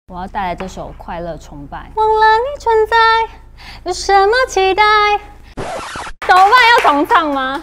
我要带来这首《快乐崇拜》。忘了你存在，有什么期待？怎么办？要重唱吗？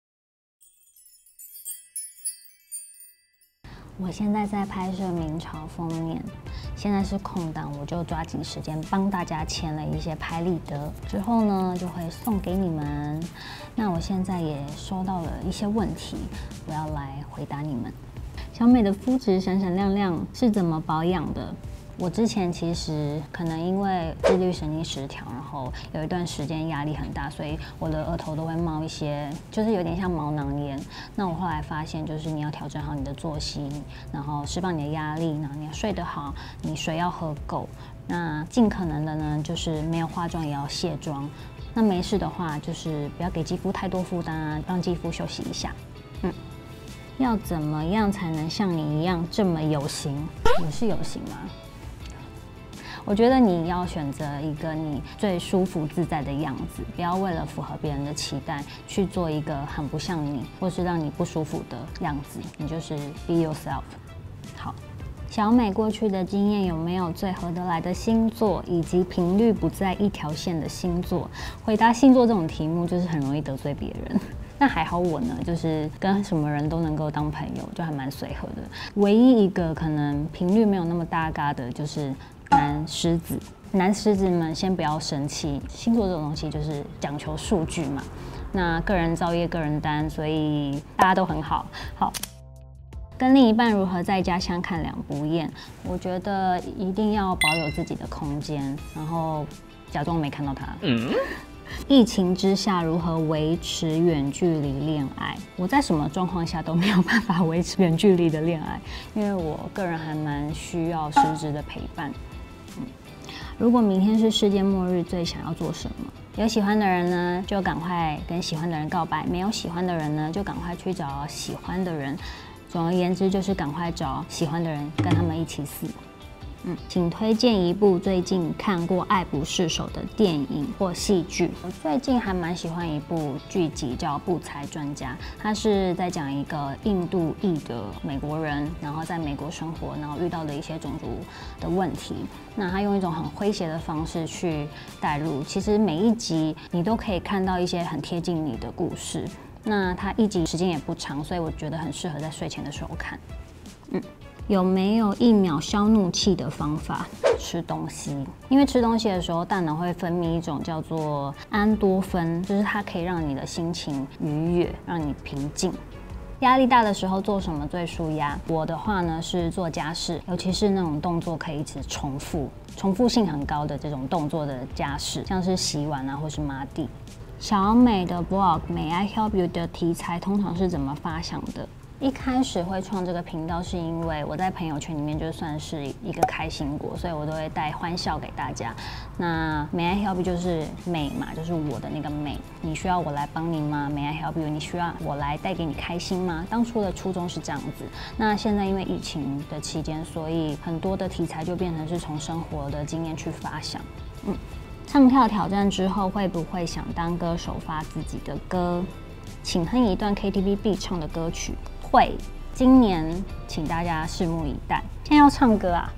我现在在拍摄明朝封面，现在是空档，我就抓紧时间帮大家签了一些拍立得，之后呢就会送给你们。那我现在也收到了一些问题，我要来回答你们。小美的肤质闪闪亮亮是怎么保养的？我之前其实可能因为自律神经失调，然后有一段时间压力很大，所以我的额头都会冒一些，就是有点像毛囊炎。那我后来发现，就是你要调整好你的作息，然后释放你的压力，然后你要睡得好，你水要喝够。那尽可能的呢，就是没有化妆也要卸妆。那没事的话，就是不要给肌肤太多负担啊，让肌肤休息一下。要怎么样才能像你一样这么有型？你是有型吗？我觉得你要选择一个你最舒服自在的样子，不要为了符合别人的期待去做一个很不像你或是让你不舒服的样子。你就是 be yourself。好，小美过去的经验有没有最合得来的星座，以及频率不在一条线的星座？回答星座这种题目就是很容易得罪别人。那还好我呢，就是跟什么人都能够当朋友，就还蛮随和的。唯一一个可能频率没有那么搭嘎的，就是男狮子。男狮子们先不要生气，星座这种东西就是讲求数据嘛。那个人造业，个人担，所以大家都很好。好，跟另一半如何在家相看两不厌？我觉得一定要保有自己的空间，然后假装没看到他。疫情之下如何维持远距离恋爱？我在什么状况下都没有办法维持远距离的恋爱，因为我个人还蛮需要实质的陪伴。如果明天是世界末日，最想要做什么？有喜欢的人呢，就赶快跟喜欢的人告白；没有喜欢的人呢，就赶快去找喜欢的人。总而言之，就是赶快找喜欢的人，跟他们一起死。请推荐一部最近看过爱不释手的电影或戏剧。我最近还蛮喜欢一部剧集叫《不才专家》，它是在讲一个印度裔的美国人，然后在美国生活，然后遇到的一些种族的问题。那他用一种很诙谐的方式去带入，其实每一集你都可以看到一些很贴近你的故事。那它一集时间也不长，所以我觉得很适合在睡前的时候看。有没有1秒消怒气的方法？吃东西，因为吃东西的时候，大脑会分泌一种叫做安多芬，就是它可以让你的心情愉悦，让你平静。压力大的时候做什么最舒压？我的话呢是做家事，尤其是那种动作可以一直重复性很高的这种动作的家事，像是洗碗啊，或是抹地。小美的 blog May I Help You 的题材通常是怎么发想的？一开始会创这个频道，是因为我在朋友圈里面就算是一个开心果，所以我都会带欢笑给大家。那 May I help you 就是美嘛，就是我的那个美。你需要我来帮你吗 ？May I help you？ 你需要我来带给你开心吗？当初的初衷是这样子。那现在因为疫情的期间，所以很多的题材就变成是从生活的经验去发想。唱跳挑战之后，会不会想当歌手发自己的歌？请哼一段 KTV 必唱的歌曲。会，今年请大家拭目以待。现在要唱歌啊？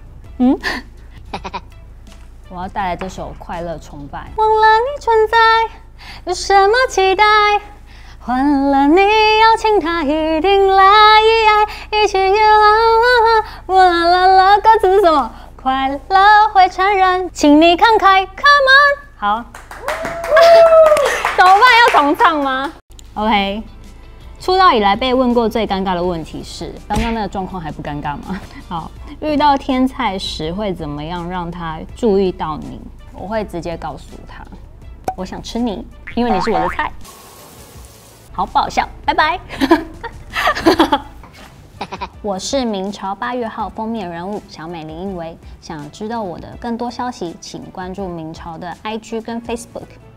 我要带来这首《快乐崇拜》。忘了你存在，有什么期待？换了你邀请他一定来，一起啦啦啦啦，歌词是什么？快乐会传染，请你慷慨 ，Come on！ 好，怎么办？要重唱吗 ？OK。出道以来被问过最尴尬的问题是，刚刚那个状况还不尴尬吗？好，遇到天菜时会怎么样让他注意到你？我会直接告诉他，我想吃你，因为你是我的菜。好不好笑？拜拜。我是明朝8月号封面人物小美林英维，想知道我的更多消息，请关注明朝的 IG 跟 Facebook。